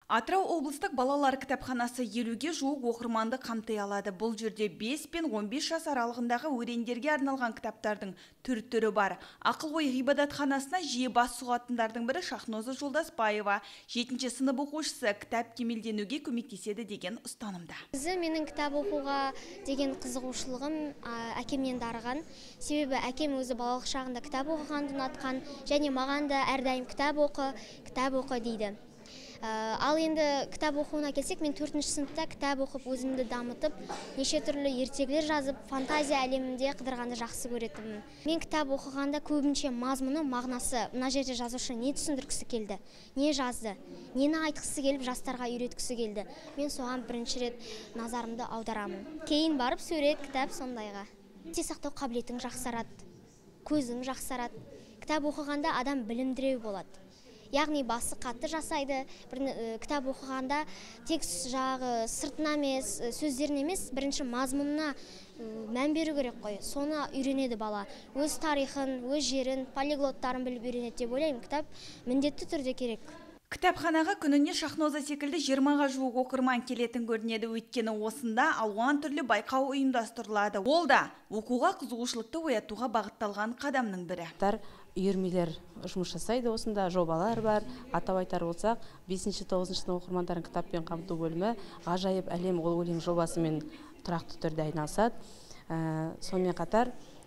Атырау облыстық балалар кітапханасы 50-ге жуық оқырманды қамтай алады. Бұл жерде 5 пен 15 жас аралығындағы өрендерге арналған кітаптардың түр-түрі бар. Ақыл-ой ғибадатханасына жиі бас сұғатындардың бірі Шахноза Жолдасбаева, 7-ші сынып оқушысы, кітап кемелденуге көмектеседі деген ұстанымда. Менің кітап оқуға деген қызығушылығым әкемнен дарыған. Себебі әкем өзі балалық шағында кітап оқығанды ұнатқан, және маған да әрдайым кітап оқы дейді. Ал енді кітап оқуына келсек, мен 4-ші сыныпта кітап оқып, өзімді дамытып, неше түрлі ертегілер жазып, фантазия әлемінде қыдырғанды жақсы көретінмін. Мен кітап оқығанда көбінше мазмұны, мағынасы, мына жерде жазушы не түсіндіргісі келді, не жазды, нені айтқысы келіп, жастарға үйреткісі келді. Мен соған бірінші рет назарымды аударамын. Кейін барып сурет, кітап сондайға. Есте сақтау қабілетің жақсарады, көзің жақсарады. Кітап оқығанда адам білімдірек болады. Яғни басы қатты жасайды. Кітап оқығанда тек жағы сыртына емес, сөздеріне емес, бірінші мазмұнына мән беру керек қой. Соны үйренеді бала. Өз тарихын, өз жерін, полиглоттарын біліп үйренеді деп ойлаймын. Кітап міндетті түрде керек. Кітапханаға күніне Шахноза секілді 20-ға жуық оқырман келетін көрінеді. Өйткені осында алуан түрлі байқау ұйымдастырылады. Ол да оқуға қызығушылықты оятуға бағытталған қадамның бірі. Үйірмелер жұмыс жасайды, осында жобалар бар. Атап айтар болсақ, 5-9 сынып оқырмандарын кітаппен қамту бөлімі ғажайып әлем ол өлең жобасымен тұрақты түрде айналысады. Сонымен қатар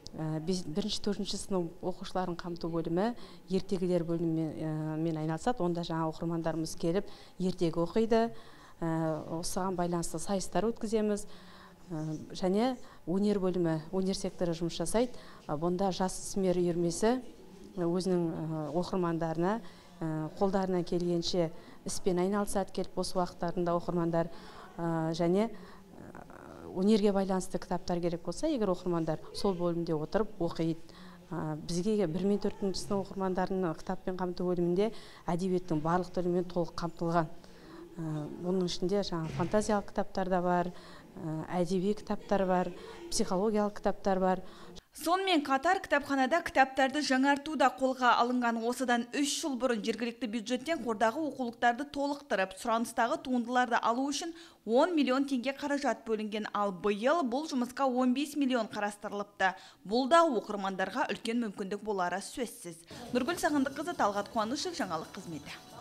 1-4 сынып оқушыларын қамту бөлімі ертегілер бөлімімен айналысады. Онда жаңа оқырмандарымыз келіп ертегі оқиды. Осыған байланысты сайыстар өткіземіз. Және өнер бөлімі, өнер секторы жұмыс жасайды. Бұнда жас ісмер үйірмесі өзінің оқырмандарына қолдарына келгенше іспен айналысады, келіп осы уақыттарында оқырмандар және өнерге байланысты кітаптар керек болса, егер оқырмандар сол бөлімде отырып оқиды. Бізге 1-4 сынып оқырмандарының кітаппен қамту бөлімінде әдебиеттің барлық түрімен толық қамтылған. Бұның ішінде фантазиялық кітаптар да бар, әдеби кітаптар бар, психологиялық кітаптар бар. Сонымен қатар кітапханада кітаптарды жаңартуда қолға алынған. Осыдан 3 жыл бұрын жергілікті бюджеттен қордағы оқулықтарды толықтырып, сұраныстағы туындыларды алу үшін 10 миллион теңге қаражат бөлінген. Ал биыл бұл жұмысқа 15 миллион қарастырылыпты. Бұл да оқырмандарға үлкен мүмкіндік болары сөзсіз. Нұргүл Сағындыққызы, Талғат Қуанышев, жаңалық қызметі.